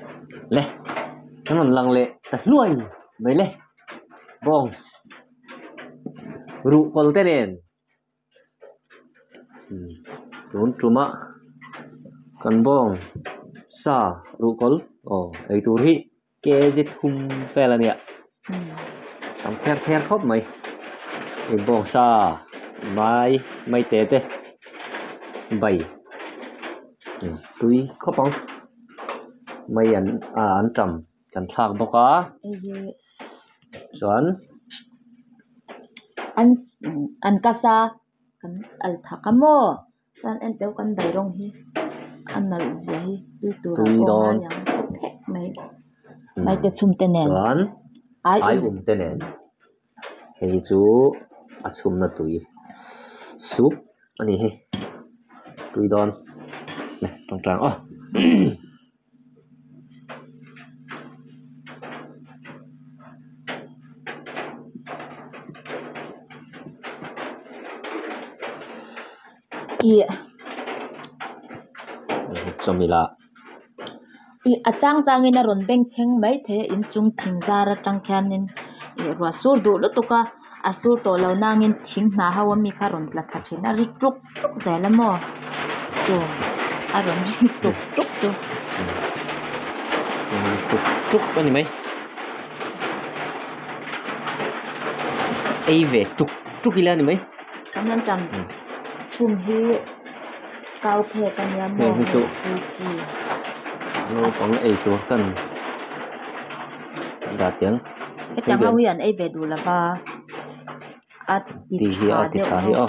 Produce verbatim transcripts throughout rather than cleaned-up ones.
lệ nó còn lăng lệ ta nuôi mấy lệ bong ru col tên đúng cuma con bong sa ru col oh ấy tu hi kê dịch hum phê là nè tắm theo theo khóc mày cái bong sa mai mai tê tê bảy túi khóc bóng mày ăn à ăn trầm cần thạc bọc á chuẩn ăn ăn casa kan al thakamo chan en teu kan dai rong hi an nal zia hi tui tu ra ko ha yang mai mai te chum te nen chuẩn ai um te nen hei chu a chum na tui soup ani he tui don này trong trang oh i chomila i achang chang in a ron beng cheng mai the in chung thing zara tang khan in i ro sur du lu tuka asur to lo nang in thing na hawa mi kha ron tla thathin a ri truk truk zela mo so a ron ri truk truk chu truk truk cái gì mấy ai về truk truk gì lên mấy cảm ơn trầm chum hi cao phe kan ya mo hi chu chi nó còn ai chu kan đã tiếng cái chẳng hao hiền ai về đủ là ba à thì hi à thì thà hi à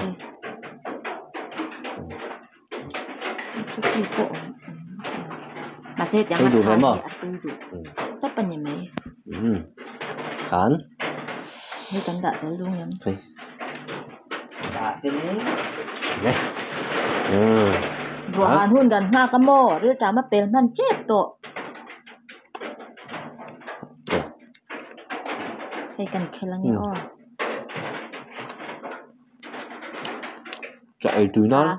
mà sẽ chẳng đủ mà rất là nhiều mấy khán như tấm đã tới luôn nhắm thôi đã tới đấy ừ rồi anh hôn gần hoa cam mò rồi trả mà bền man chết tổ hay cần khen lắm nhở chạy từ nó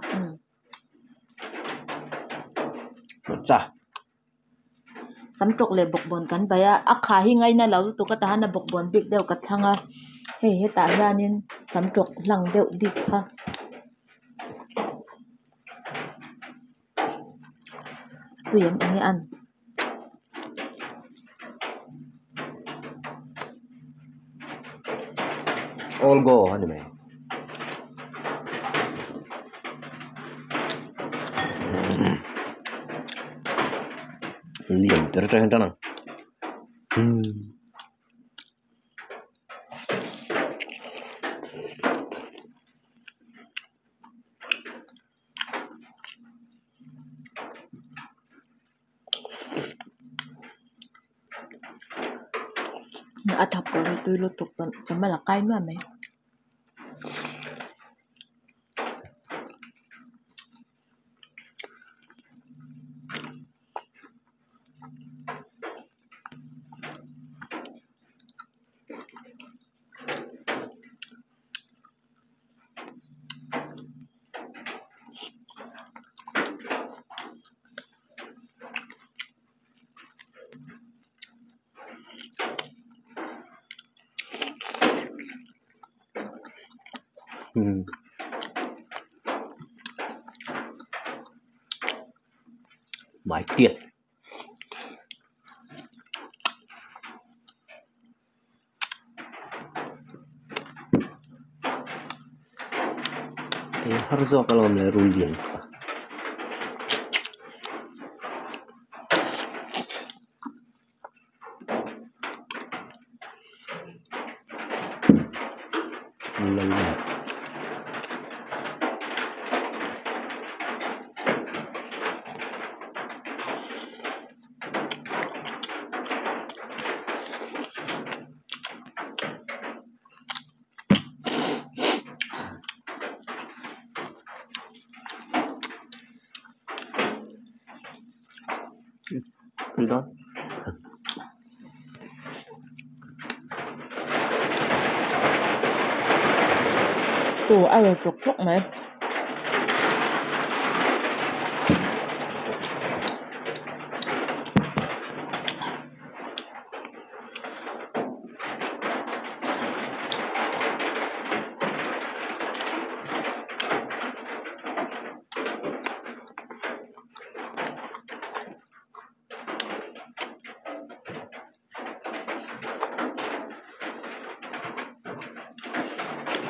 cha sắm trục lệ bọc bồn cắn bay à khá hi ngay na lâu tụ cái ta na bọc bồn bịt đều cắt thang à hey hey ta ra nên sắm trục lằng đều đi ha tụi em nghe ăn all go anh mày liền tới trên đó nè à thập rồi tôi lột tục chẳng chẳng phải là cay nữa mày ừ. Mãi tiệt eh harus kalau merulin lâu này từ đó tụ ai rồi chụp chụp mày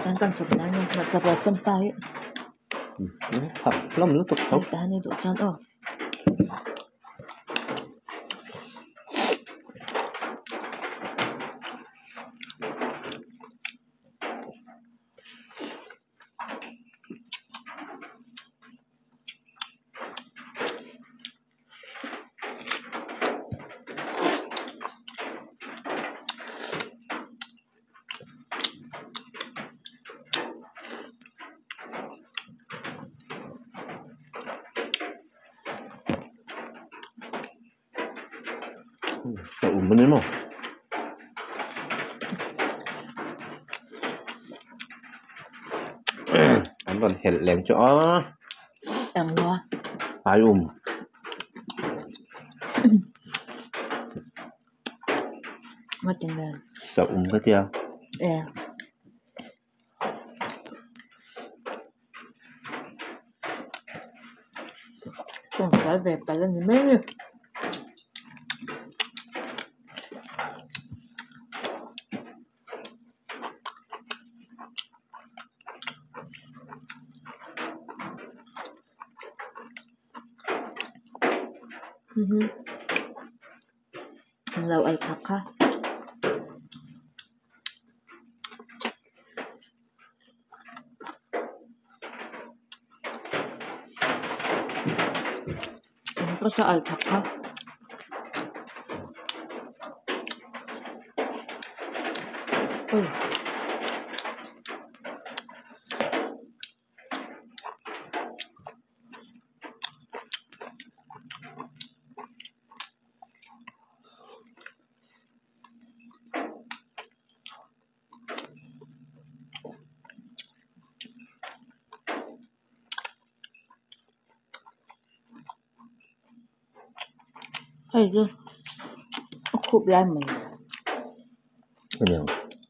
Đang cầm chụp nó nhưng mà chụp là châm chay ấy. Thật lắm nó tục Ai không. ta này độ chán ơ. Đậu bên đấy mà anh còn hẹn lén chỗ Em lo. phải um Mà tình đời. sợ um cái tiêu Ờ. Không phải về phải lên những mấy nữa. Mhm. Lâu alpaca. Ano pa sa alpaca? Uy. Hay chứ. Khúc lại mình. cái điều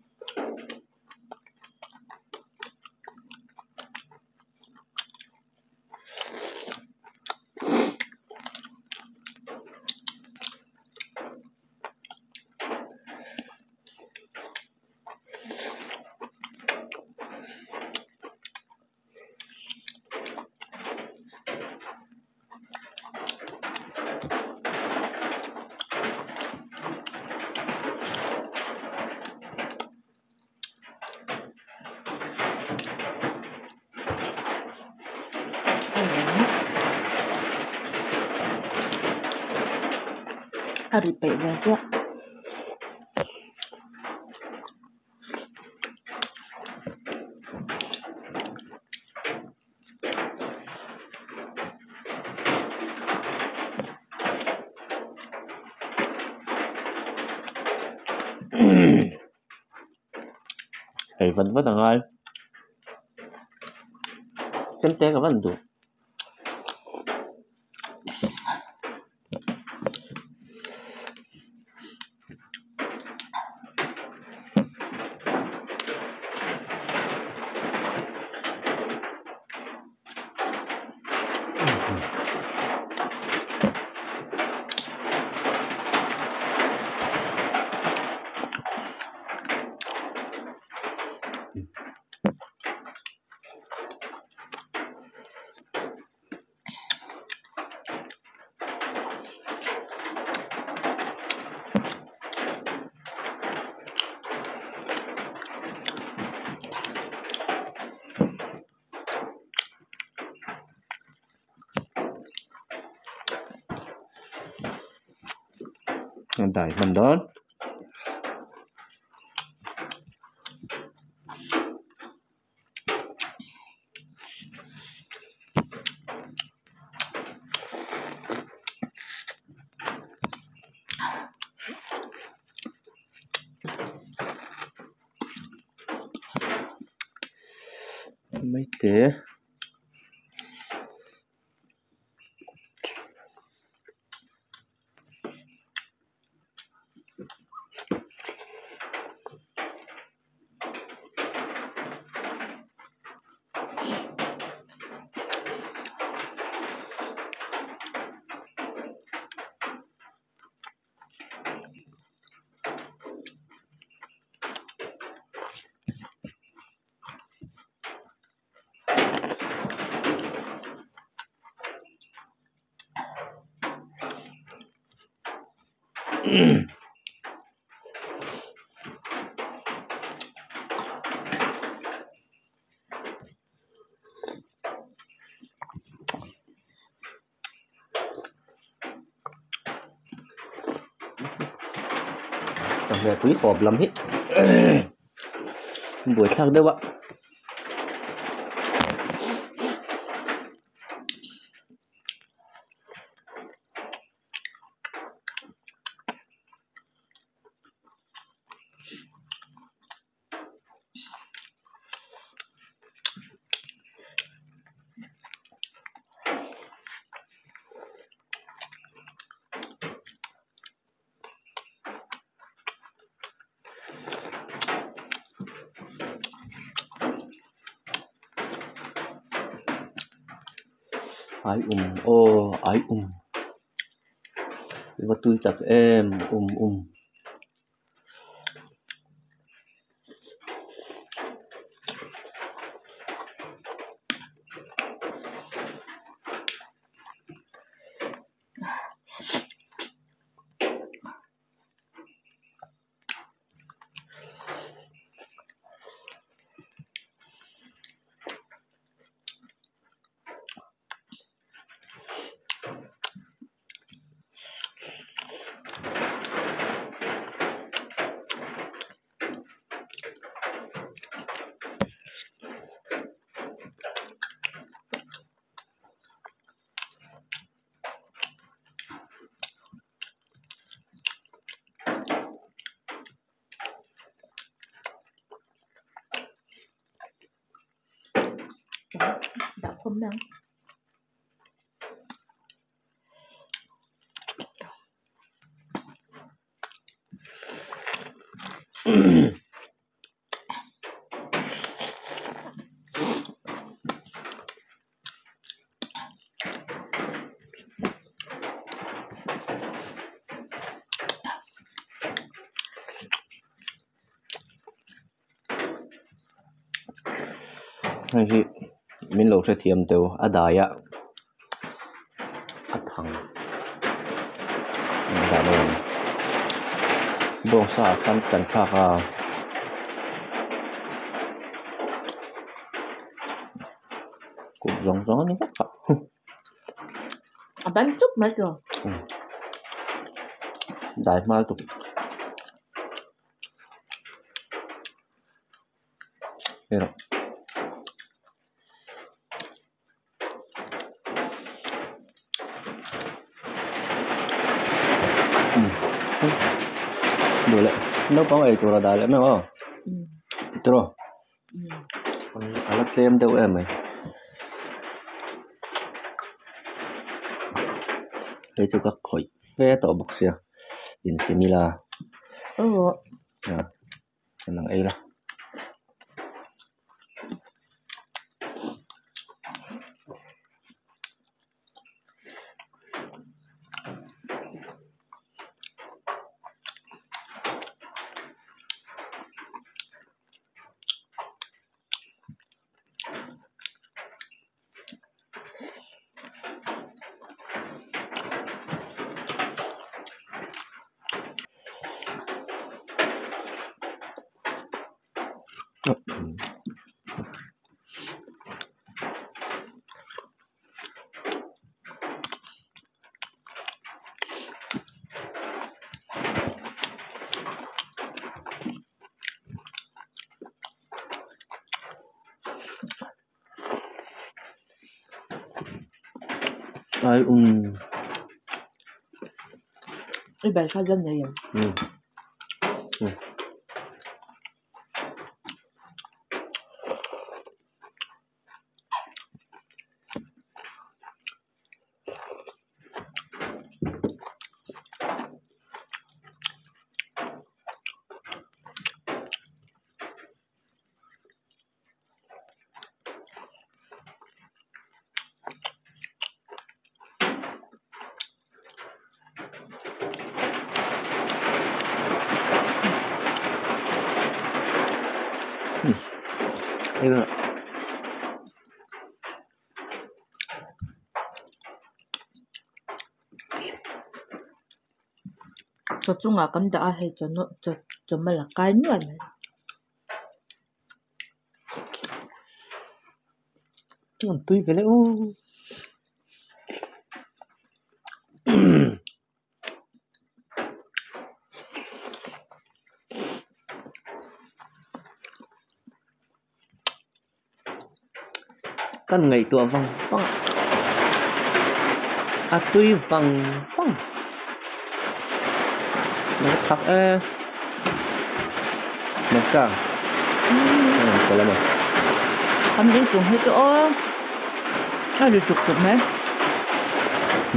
Ari pe ra siya. thầy vẫn vẫn là ai chân té cả vẫn được tại mình đó mấy tía Chẳng lẽ túi hộp lắm hết. Buổi sáng đâu ạ. Ai um, ô, ai um. Và tôi tập em, um um. Đã không nắng. Hay thì mình lâu sẽ thiêm tiêu ở đài ạ. Ở thằng mình đã luôn bông xa khăn cần khác à. Cũng giống gió như vậy ạ. À, bánh chút nữa rồi. Ừ. Đại mal tục. Thế rồi. Boleh. No pang ay tura dali na oh. Ito ro. Alat lem daw em ay. Ito ka koi. Fe to box ya. In simila. Ừ. Ya. Nang ay la. Ay um. Cái bài sao dân này vậy? Ừ. Ừ. Đây rồi. cho chung à cầm đã hay cho nó cho cho mà là cái nữa này còn tùy về lấy ô căn ngày tua văng văng à tùy văng văng nó thắc ê nó chả ừ có lắm rồi cầm đến cùng hết chỗ à được chụp chụp mấy ừ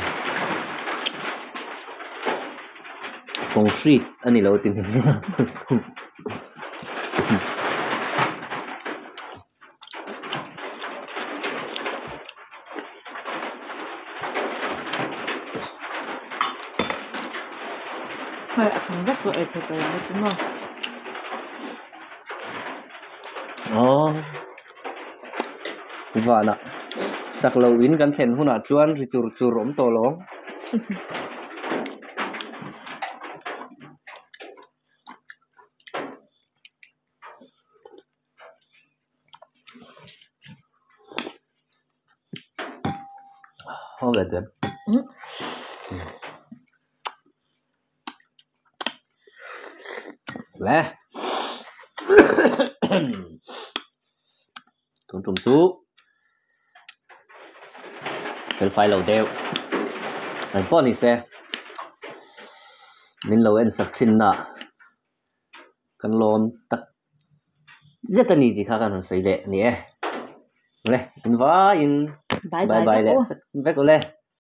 phong suy anh ấy lâu tin hay à không rất rồi thì phải làm đúng không oh và nè sắc lâu inกันเห็นหุ่นชวนริจูรจูรมโตลงโอ้เด็ดและถุงจุ่มซุปเป็นไฟเราเดียวไอ้ป้อนนี่เซ่มินเราเอ็นสักชิ้นน่ะกันลมตักเจตันนี่ที่ข้ากันใส่เละนี่เอ๊ะเลยอินว่าอินบายบายเลยไปกูเลย